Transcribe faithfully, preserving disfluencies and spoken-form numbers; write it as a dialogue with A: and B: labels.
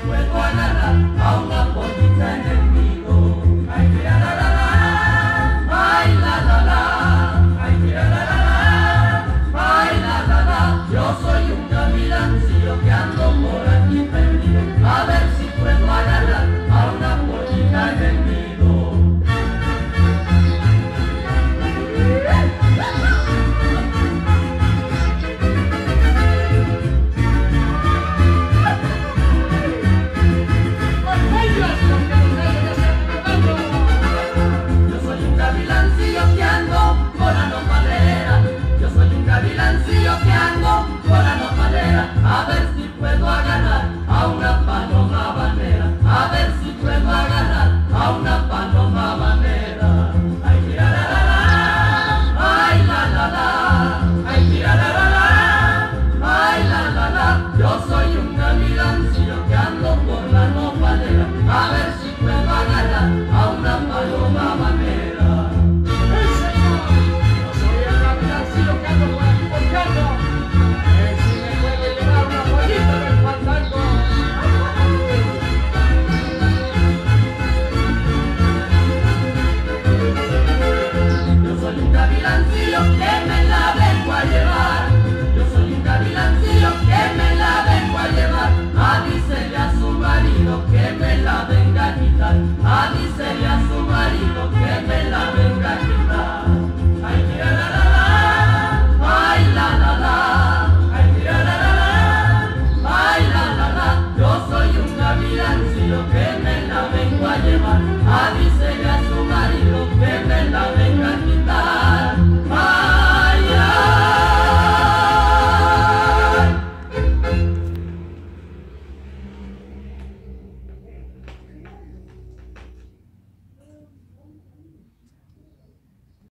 A: puedo agarrar a una pollita en el nido. Ay, tira la la la, ay la la la, ay tira la la la, ay la la la. Yo soy un gavilancillo que ando por aquí perdido, a ver si puedo agarrar a una pollita en el nido. A ver si puedo agarrar a una paloma habanera, a ver si puedo agarrar a una paloma habanera. Ay, tira la la la, ay la la la, ay tira la la la, ay la la la. Yo soy un gavilancillo que ando por la nopalera, a ver si puedo agarrar a una paloma habanera. ¡Sí, señor! Yo soy el gavilancillo que ando por aquí buscando. Que me la vengo a llevar, yo soy un gavilancillo que me la vengo a llevar. Avísele a su marido que me la venga a quitar, avísele a su marido que me la venga a quitar. Ay, tira la la la, ay la la la, ay tira la la la, ay la la la. Yo soy un gavilancillo que me la vengo a llevar, avísele